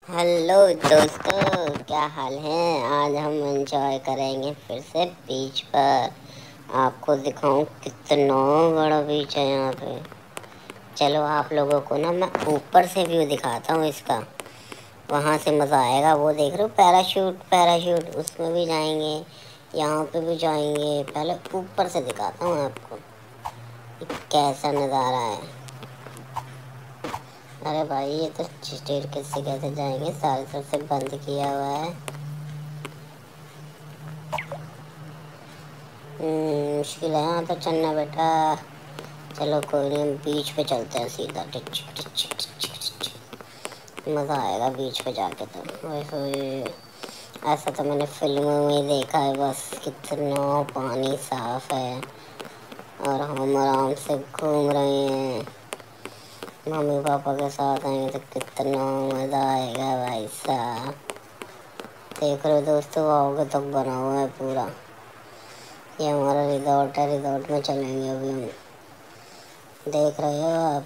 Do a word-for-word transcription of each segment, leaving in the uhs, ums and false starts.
Hello दोस्तों, क्या हाल है। आज हम एंजॉय करेंगे फिर से बीच पर। आपको दिखाऊं कितना बड़ा बीच है यहाँ पे। चलो आप लोगों को ना मैं ऊपर से व्यू दिखाता हूँ इसका। वहाँ से मज़ा आएगा। वो देख रहे हो पैराशूट पैराशूट उसमें भी जाएंगे, यहाँ पे भी जाएंगे। पहले ऊपर से दिखाता हूँ आपको कैसा नज़ारा है। अरे भाई ये तो स्टेयर कैसे कैसे जाएंगे, सारी तरफ से बंद किया हुआ है। हम्म, मुश्किल है यहाँ तो चलना बेटा। चलो कोई नहीं, हम बीच पे चलते हैं सीधा। टिच टिच टिच टिच। मज़ा आएगा बीच पे जाके तो। ओए होए, ऐसा तो मैंने फिल्मों में देखा है बस। कितना पानी साफ है और हम आराम से घूम रहे हैं। मम्मी पापा के साथ आएंगे तो कितना मज़ा आएगा भाई साहब। देख रहे हो दोस्तों, आओगे तो बना हुआ है पूरा। ये हमारा रिजॉर्ट है, रिजॉर्ट में चलेंगे अभी हम। देख रहे हो आप।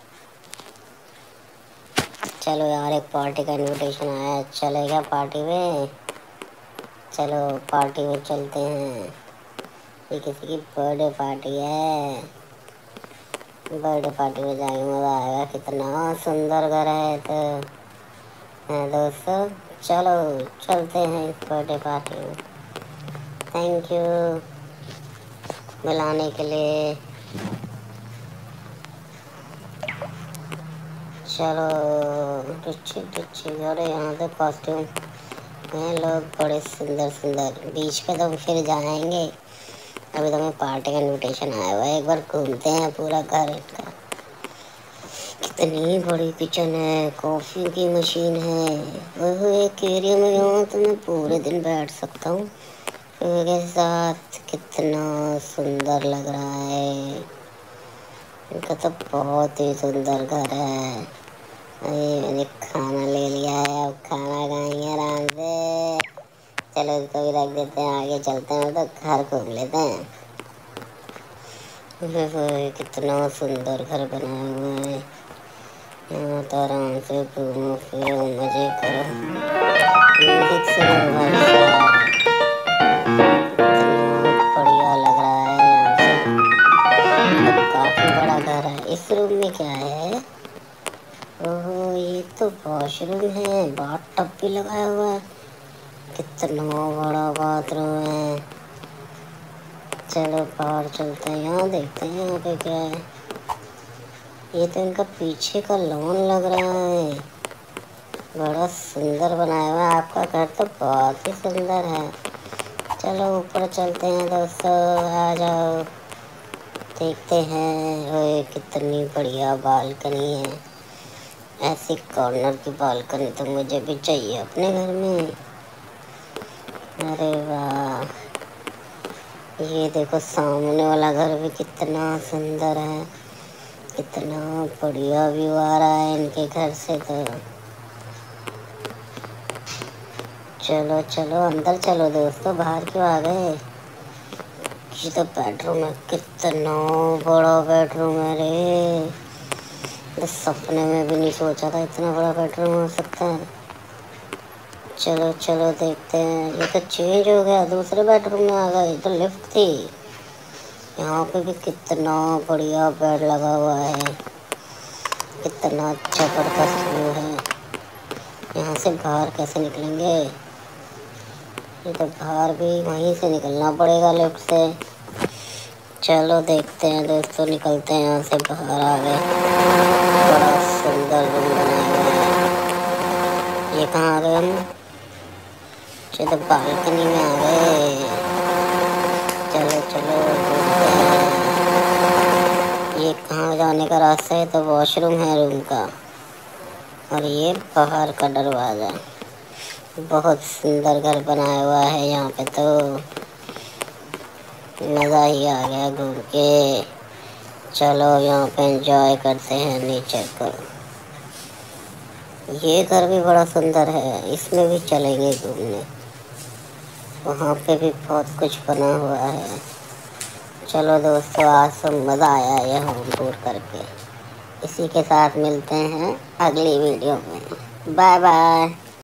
चलो यार, एक पार्टी का इनविटेशन आया है, चलेगा पार्टी में। चलो पार्टी में चलते हैं। ये किसी की बर्थडे पार्टी है। बर्थडे पार्टी में जाएंगे, मज़ा आएगा। कितना सुंदर घर है तो है दोस्तों। चलो चलते हैं इस बर्थडे पार्टी में। थैंक यू बुलाने के लिए। चलो टुच्ची टुच्ची। अरे यहाँ तो कॉस्ट्यूम हैं लोग बड़े सुंदर सुंदर। बीच पे तो फिर जाएंगे। अभी तो मैं पार्टी का इनविटेशन आया हुआ है, एक बार घूमते हैं पूरा घर इनका। कितनी बड़ी किचन है, कॉफ़ी की मशीन है। वो एक एरिया में यहाँ तो मैं पूरे दिन बैठ सकता हूँ के साथ। कितना सुंदर लग रहा है। इनका तो बहुत ही सुंदर घर है। अरे मैंने खाना ले लिया है, अब खाना खाएंगे आराम से। चलो इसको भी रख देते हैं, आगे चलते हैं तो घर घूम लेते हैं। कितना सुंदर घर बना हुआ है। यहाँ तो आराम से घूमो फिरो, मजे करो, म्यूजिक सुनो भाई साहब। कितना बढ़िया लग रहा है यहाँ से। तो काफी बड़ा घर है। इस रूम में क्या है? ओह ये तो वॉशरूम है, बाथटब भी लगाया हुआ है। कितना बड़ा बाथरूम है। चलो बाहर चलते हैं, यहाँ देखते हैं यहाँ पे क्या है। ये तो इनका पीछे का लॉन लग रहा है। बड़ा सुंदर बनाया हुआ है। आपका घर तो बहुत ही सुंदर है। चलो ऊपर चलते हैं दोस्तों, आ जाओ देखते हैं। ओए कितनी बढ़िया बालकनी है। ऐसी कॉर्नर की बालकनी तो मुझे भी चाहिए अपने घर में। अरे वाह, ये देखो सामने वाला घर भी कितना सुंदर है। कितना बढ़िया व्यू आ रहा है इनके घर से तो। चलो चलो अंदर चलो दोस्तों, बाहर क्यों आ गए। ये तो बेडरूम है, कितना बड़ा बेडरूम है रे। तो सपने में भी नहीं सोचा था इतना बड़ा बेडरूम हो सकता है। चलो चलो देखते हैं। ये तो चेंज हो गया, दूसरे बेडरूम में आ गए। तो लिफ्ट थी। यहाँ पे भी कितना बढ़िया बेड लगा हुआ है। कितना जबरदस्त व्यू है। यहाँ से बाहर कैसे निकलेंगे? ये तो बाहर भी वहीं से निकलना पड़ेगा लिफ्ट से। चलो देखते हैं दोस्तों, निकलते हैं यहाँ से बाहर। आ गए। बड़ा सुंदर रूम बनाया हुआ है। ये कहाँ आ गए हम? ये तो बालकनी में आ गए। चलो चलो घूमते हैं। ये कहाँ जाने का रास्ता है? तो वॉशरूम है रूम का। और ये बाहर का दरवाज़ा। बहुत सुंदर घर बनाया हुआ है यहाँ पे तो। मज़ा ही आ गया घूम के। चलो यहाँ पे एंजॉय करते हैं नेचर को। ये घर भी बड़ा सुंदर है, इसमें भी चलेंगे घूमने। वहाँ पे भी बहुत कुछ बना हुआ है। चलो दोस्तों, आज तो मज़ा आया ये होम टूर करके। इसी के साथ मिलते हैं अगली वीडियो में। Bye bye.